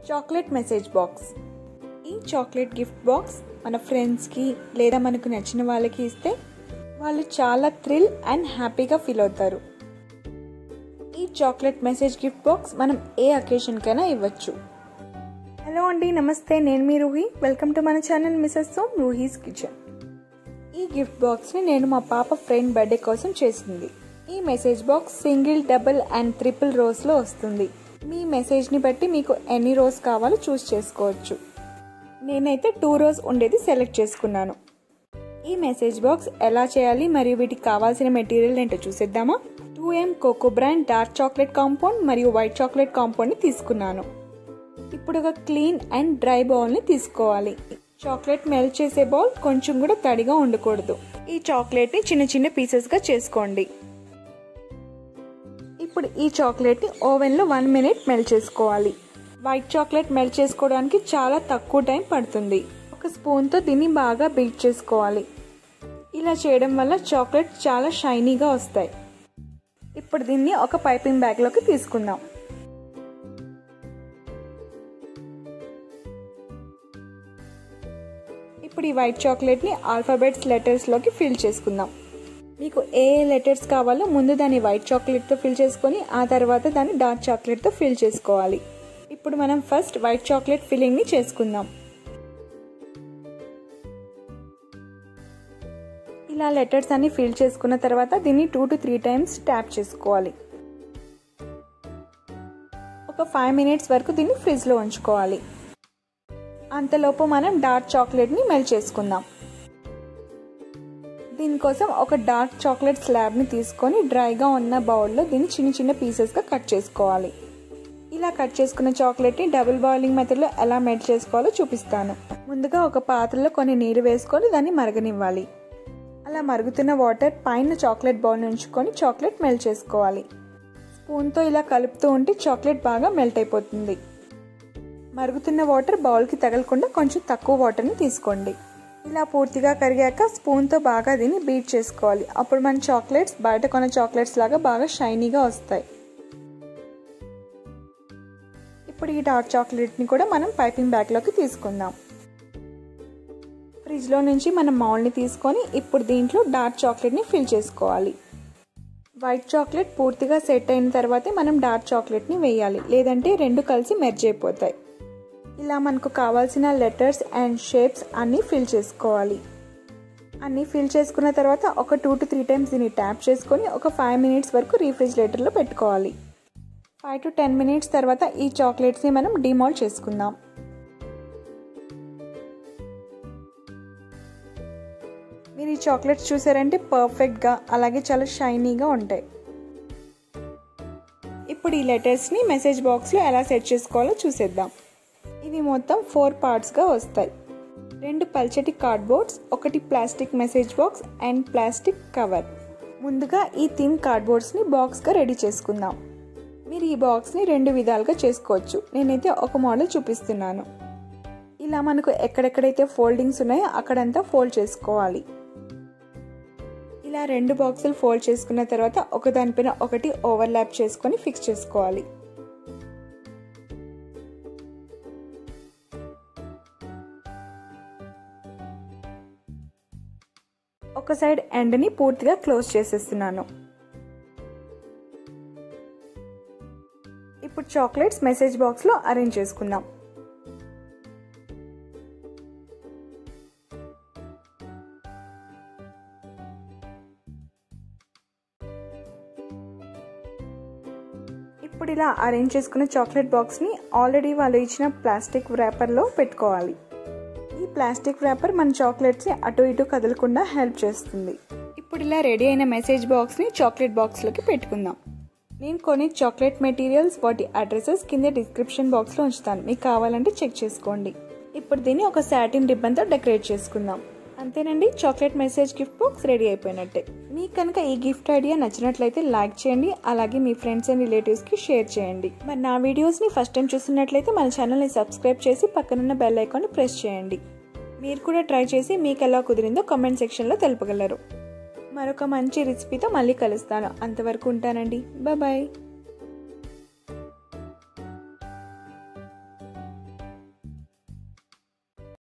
Chocolate message box. ఈ chocolate gift box మన ఫ్రెండ్స్కి లేదా మనకు నచ్చిన వాళ్ళకి ఇస్తే వాళ్ళు చాలా థ్రిల్ అండ్ హ్యాపీగా ఫీల్ అవుతారు. ఈ చాక్లెట్ మెసేజ్ గిఫ్ట్ బాక్స్ మనం ఏ అకేషన్కైనా ఇవ్వచ్చు. హలో అండి, నమస్తే. నేను మీ రూహి. వెల్కమ్ టు మన channel Mrs Som Roohi's kitchen. ఈ గిఫ్ట్ బాక్స్ని నేను మా పాప ఫ్రెండ్ బర్త్డే కోసం చేసింది. ఈ message box single, double and triple రోస్లో వస్తుంది. మీ మెసేజ్ని బట్టి మీకు ఎన్ని రోస్ కావాలో చూస్ చేసుకోవచ్చు. నేనైతే 2 రోస్ ఉండేది సెలెక్ట్ చేసుకున్నాను. ఈ మెసేజ్ బాక్స్ ఎలా చేయాలి మరియు వీటికి కావాల్సిన మెటీరియల్ ఏంటో చూసేద్దామా. 2M cocoa brand dark chocolate compound మరియు వైట్ చాక్లెట్ కాంపౌండ్ని తీసుకున్నాను. ఇప్పుడు ఒక క్లీన్ అండ్ డ్రై బౌల్ని తీసుకోవాలి. చాక్లెట్ మెల్ట్ చేసే బౌల్ కొంచెం కూడా తడిగా ఉండకూడదు. ఈ చాక్లెట్ని చిన్న చిన్న పీసెస్గా చేసుకోండి. ఇప్పుడు ఈ చాక్లెట్ని ఓవెన్లో 1 మినిట్ మెల్ట్ చేసుకోవాలి. వైట్ చాక్లెట్ మెల్ట్ చేసుకోవడానికి చాలా తక్కువ టైం పడుతుంది. ఒక స్పూన్తో దీన్ని బాగా బీట్ చేసుకోవాలి. ఇలా చేయడం వల్ల చాక్లెట్ చాలా షైనీగా వస్తాయి. ఇప్పుడు దీన్ని ఒక పైపింగ్ బ్యాగ్లోకి తీసుకుందాం. ఇప్పుడు ఈ వైట్ చాక్లెట్ని ఆల్ఫాబెట్స్ లెటర్స్లోకి ఫిల్ చేసుకుందాం. మీకు ఏ లెటర్స్ కావాలో ముందు దాన్ని వైట్ చాక్లెట్తో ఫిల్ చేసుకొని ఆ తర్వాత దాన్ని డార్క్ చాక్లెట్తో ఫిల్ చేసుకోవాలి. ఇప్పుడు మనం ఫస్ట్ వైట్ చాక్లెట్ ఫిల్లింగ్ని చేసుకుందాం. ఇలా లెటర్స్ అన్ని ఫిల్ చేసుకున్న తర్వాత దీన్ని 2 to 3 టైమ్స్ ట్యాప్ చేసుకోవాలి. ఒక 5 మినిట్స్ వరకు దీన్ని ఫ్రిడ్జ్లో ఉంచుకోవాలి. అంతలోపు మనం డార్క్ చాక్లెట్ని మెల్ట్ చేసుకుందాం. దీనికోసం ఒక డార్క్ చాక్లెట్ స్లాబ్ని తీసుకొని డ్రైగా ఉన్న బౌల్లో దీన్ని చిన్న చిన్న పీసెస్గా కట్ చేసుకోవాలి. ఇలా కట్ చేసుకున్న చాక్లెట్ని డబుల్ బాయిలింగ్ మెథడ్లో ఎలా మెల్ట్ చేసుకోవాలో చూపిస్తాను. ముందుగా ఒక పాత్రలో కొన్ని నీరు వేసుకొని దాన్ని మరగనివ్వాలి. అలా మరుగుతున్న వాటర్ పైన చాక్లెట్ బౌల్ ఉంచుకొని చాక్లెట్ మెల్ట్ చేసుకోవాలి. స్పూన్తో ఇలా కలుపుతూ ఉంటే చాక్లెట్ బాగా మెల్ట్ అయిపోతుంది. మరుగుతున్న వాటర్ బౌల్కి తగలకుండా కొంచెం తక్కువ వాటర్ని తీసుకోండి. ఇలా పూర్తిగా కరిగాక స్పూన్తో బాగా దీన్ని బీట్ చేసుకోవాలి. అప్పుడు మన చాక్లెట్స్ బయట కొన్న చాక్లెట్స్ లాగా బాగా షైనీగా వస్తాయి. ఇప్పుడు ఈ డార్క్ చాక్లెట్ని కూడా మనం పైపింగ్ బ్యాగ్లోకి తీసుకుందాం. ఫ్రిడ్జ్లో నుంచి మనం మౌల్డ్ని తీసుకొని ఇప్పుడు దీంట్లో డార్క్ చాక్లెట్ని ఫిల్ చేసుకోవాలి. వైట్ చాక్లెట్ పూర్తిగా సెట్ అయిన తర్వాతే మనం డార్క్ చాక్లెట్ని వేయాలి, లేదంటే రెండు కలిసి మెర్జ్ అయిపోతాయి. ఇలా మనకు కావాల్సిన లెటర్స్ అండ్ షేప్స్ అన్నీ ఫిల్ చేసుకోవాలి. అన్నీ ఫిల్ చేసుకున్న తర్వాత ఒక 2 to 3 టైమ్స్ దీన్ని ట్యాప్ చేసుకొని ఒక 5 మినిట్స్ వరకు రీఫ్రిజిరేటర్లో పెట్టుకోవాలి. 5 to 10 మినిట్స్ తర్వాత ఈ చాక్లెట్స్ని మనం డిమాల్ట్ చేసుకుందాం. మీరు ఈ చాక్లెట్స్ చూసారంటే పర్ఫెక్ట్గా అలాగే చాలా షైనీగా ఉంటాయి. ఇప్పుడు ఈ లెటర్స్ని మెసేజ్ బాక్స్లో ఎలా సెట్ చేసుకోవాలో చూసేద్దాం. ఇవి మొత్తం 4 పార్ట్స్గా వస్తాయి. 2 పల్చటి cardboards, 1 plastic message box and plastic cover. ముందుగా ఈ థిన్ కార్డ్బోర్డ్స్ని బాక్స్గా రెడీ చేసుకుందాం. మీరు ఈ బాక్స్ని 2 విధాలుగా చేసుకోవచ్చు. నేనైతే ఒక మోడల్ చూపిస్తున్నాను. ఇలా మనకు ఎక్కడెక్కడైతే ఫోల్డింగ్స్ ఉన్నాయో అక్కడంతా ఫోల్డ్ చేసుకోవాలి. ఇలా 2 బాక్సులు ఫోల్డ్ చేసుకున్న తర్వాత ఒకదానిపైన ఒకటి ఓవర్లాప్ చేసుకొని ఫిక్స్ చేసుకోవాలి. ఒక సైడ్ ఎండ్ని పూర్తిగా క్లోజ్ చేసేస్తున్నాను. ఇప్పుడు చాక్లెట్స్ మెసేజ్ బాక్స్లో అరేంజ్ చేసుకుందాం. ఇప్పుడు ఇలా అరేంజ్ చేసుకున్న చాక్లెట్ బాక్స్ని ఆల్రెడీ వాళ్ళు ఇచ్చిన ప్లాస్టిక్ ర్యాపర్లో పెట్టుకోవాలి. ఈ ప్లాస్టిక్ ర్యాపర్ మన చాక్లెట్స్ని అటు ఇటు కదలకుండా హెల్ప్ చేస్తుంది. ఇప్పుడు ఇలా రెడీ అయిన మెసేజ్ బాక్స్ని చాక్లెట్ బాక్స్లోకి పెట్టుకుందాం. నేను కొన్ని చాక్లెట్ మెటీరియల్స్ వాటి అడ్రసెస్ కింద డిస్క్రిప్షన్ బాక్స్లో ఉంచుతాను, మీకు కావాలంటే చెక్ చేసుకోండి. ఇప్పుడు దీన్ని ఒక సాటిన్ రిబ్బన్తో డెకరేట్ చేసుకుందాం. అంతేనండి, chocolate message gift box ready అయిపోయినట్టే. మీకు కనుక ఈ గిఫ్ట్ ఐడియా నచ్చినట్లయితే లైక్ చేయండి, అలాగే మీ ఫ్రెండ్స్ అండ్ రిలేటివ్స్కి షేర్ చేయండి. మరి నా వీడియోస్ని ఫస్ట్ టైం చూస్తున్నట్లయితే మన ఛానల్ని సబ్స్క్రైబ్ చేసి పక్కనున్న బెల్ ఐకాన్ని ప్రెస్ చేయండి. మీరు కూడా ట్రై చేసి మీకు ఎలా కుదిరిందో కామెంట్ సెక్షన్లో తెలుపగలరు. మరొక మంచి రెసిపీతో మళ్ళీ కలుస్తాను. అంతవరకు ఉంటానండి. బాయ్.